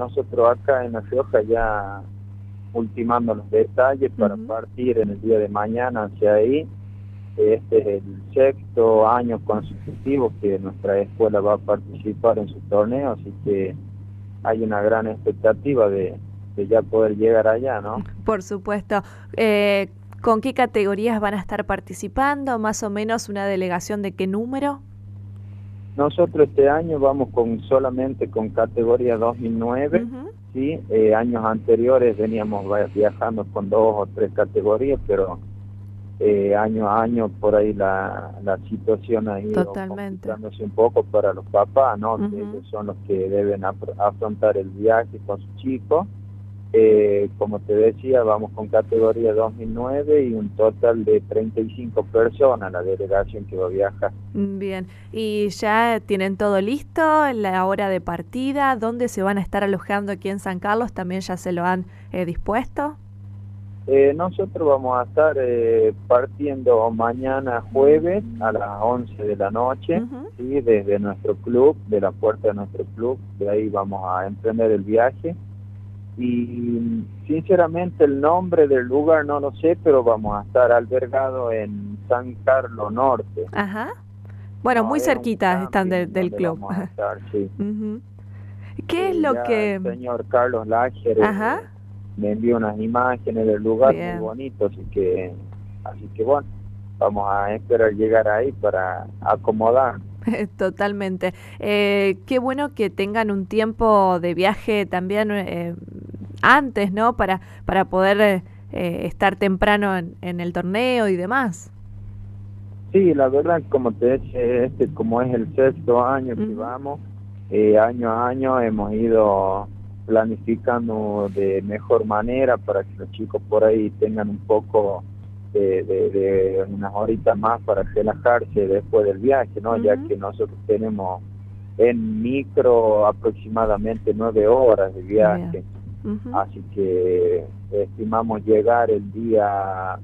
nosotros acá en La Rioja ya ultimando los detalles para partir en el día de mañana hacia ahí. Este es el sexto año consecutivo que nuestra escuela va a participar en su torneo, así que hay una gran expectativa de ya poder llegar allá, ¿no? Por supuesto. ¿Con qué categorías van a estar participando? ¿Más o menos una delegación de qué número? Nosotros este año vamos solamente con categoría 2009, ¿sí? Años anteriores veníamos viajando con 2 o 3 categorías, pero año a año por ahí la situación ha ido complicándose un poco para los papás, ¿no? Que ellos son los que deben afrontar el viaje con sus chicos. Como te decía, vamos con categoría 2009 y un total de 35 personas la delegación que va a viajar. Bien, ¿y ya tienen todo listo? ¿La hora de partida? ¿Dónde se van a estar alojando aquí en San Carlos? ¿También ya se lo han dispuesto? Nosotros vamos a estar partiendo mañana jueves a las 11 de la noche, ¿sí? Desde nuestro club, de la puerta de nuestro club, de ahí vamos a emprender el viaje. Y sinceramente el nombre del lugar no lo sé, pero vamos a estar albergados en San Carlos Norte. Ajá. Bueno, muy cerquita están del club. Vamos a estar, sí. ¿Qué es lo que...? El señor Carlos Lager me envió unas imágenes del lugar muy bonito, así que bueno, vamos a esperar llegar ahí para acomodar. Totalmente. Qué bueno que tengan un tiempo de viaje también antes, ¿no? Para poder estar temprano en el torneo y demás. Sí, la verdad, como te decía, como es el sexto año que vamos, año a año hemos ido planificando de mejor manera para que los chicos por ahí tengan un poco de unas horitas más para relajarse después del viaje, ¿no? Ya que nosotros tenemos en micro aproximadamente 9 horas de viaje, así que estimamos llegar el día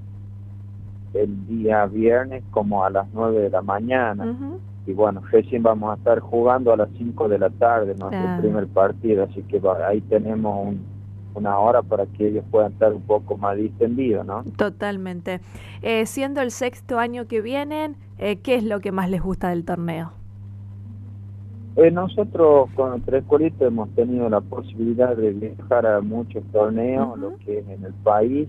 viernes como a las 9 de la mañana. Y bueno, recién vamos a estar jugando a las 5 de la tarde nuestro primer partido, así que ahí tenemos una hora para que ellos puedan estar un poco más distendidos, ¿no? Totalmente. Siendo el sexto año que vienen, ¿qué es lo que más les gusta del torneo? Nosotros con nuestra escuelita hemos tenido la posibilidad de viajar a muchos torneos, lo que es en el país.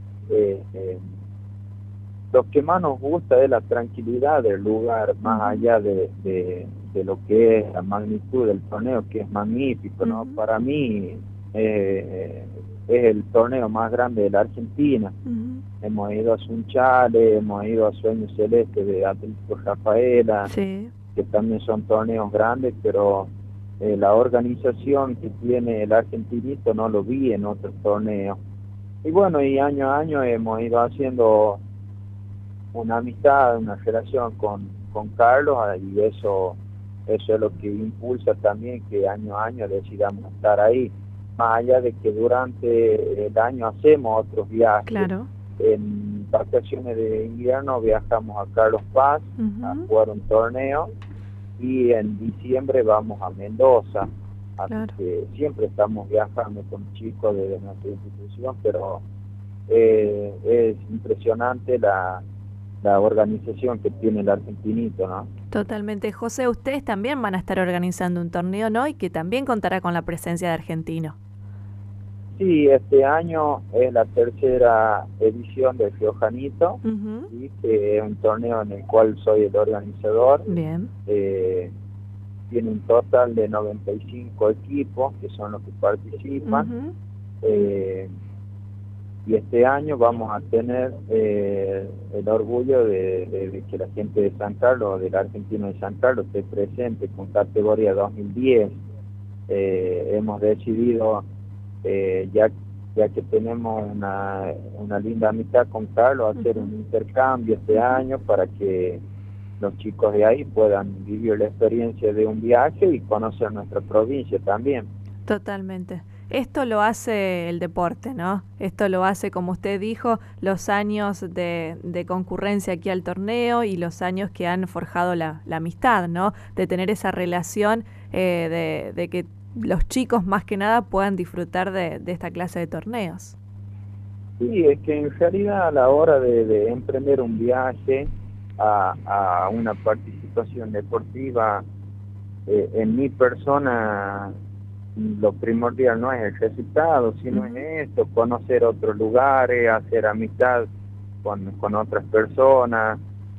Lo que más nos gusta es la tranquilidad del lugar, más allá de lo que es la magnitud del torneo, que es magnífico, ¿no? Para mí es el torneo más grande de la Argentina. Hemos ido a Sunchales, hemos ido a Sueño Celeste de Atlético Rafaela, que también son torneos grandes, pero la organización que tiene el Argentinito no lo vi en otros torneos. Y bueno, y año a año hemos ido haciendo una amistad, una relación con Carlos, y eso es lo que impulsa también que año a año decidamos estar ahí, más allá de que durante el año hacemos otros viajes. Claro. En vacaciones de invierno viajamos a Carlos Paz a jugar un torneo, y en diciembre vamos a Mendoza, así que siempre estamos viajando con chicos de nuestra institución, pero es impresionante la organización que tiene el Argentinito, ¿no? Totalmente. José, ustedes también van a estar organizando un torneo, ¿no? Y que también contará con la presencia de argentinos. Sí, este año es la tercera edición del Riojanito, ¿sí? Que es un torneo en el cual soy el organizador. Bien. Tiene un total de 95 equipos que son los que participan. Y este año vamos a tener el orgullo de que la gente de San Carlos, del argentino de San Carlos, esté presente con categoría 2010. Hemos decidido, ya que tenemos una linda amistad con Carlos, hacer un intercambio este año para que los chicos de ahí puedan vivir la experiencia de un viaje y conocer nuestra provincia también. Totalmente. Esto lo hace el deporte, ¿no? Esto lo hace, como usted dijo, los años de concurrencia aquí al torneo y los años que han forjado la amistad, ¿no? De tener esa relación, de que los chicos más que nada puedan disfrutar de esta clase de torneos. Sí, es que en realidad a la hora de emprender un viaje a una participación deportiva, en mi persona lo primordial no es el resultado, sino es esto, conocer otros lugares, hacer amistad con otras personas,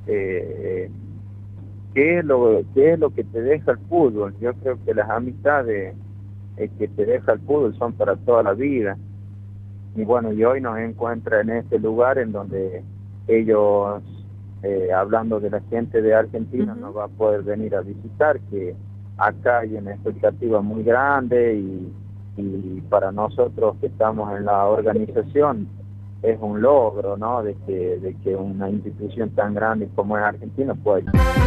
¿qué es lo que te deja el fútbol? Yo creo que las amistades que te deja el fútbol son para toda la vida. Y bueno, y hoy nos encuentra en este lugar en donde ellos, hablando de la gente de Argentina, nos va a poder venir a visitar, que acá hay una expectativa muy grande y para nosotros que estamos en la organización es un logro, ¿no? De que una institución tan grande como es Argentina pueda